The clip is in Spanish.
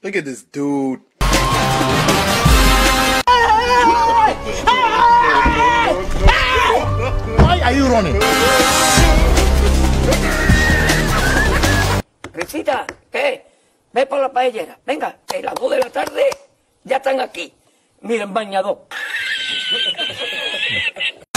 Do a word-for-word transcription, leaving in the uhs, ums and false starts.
Look at this dude. Why are you running? Risita, ¿qué? Ve por la paellera. Venga, que las dos de la tarde ya están aquí. Miren, bañador.